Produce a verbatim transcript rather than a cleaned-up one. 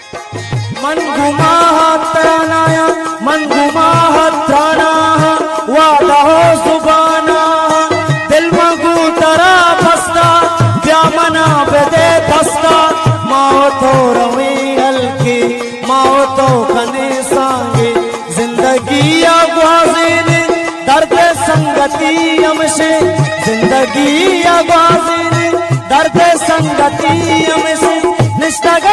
मन घुमा त्राणाया मन घुमा त्राणा वादा हो जुबाना दिल मगू तरा फस्ता क्या मना बेदे फस्ता माओ तो रवी हल्की माओ तो कने सांगे जिंदगी आवाज़ें दर्द संगति हमसे जिंदगी आवाज़ें दर्द संगति हमसे निष्ठा